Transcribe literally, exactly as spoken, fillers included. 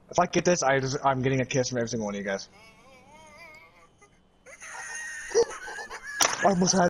If I get this, I just, I'm getting a kiss from every single one of you guys. I almost had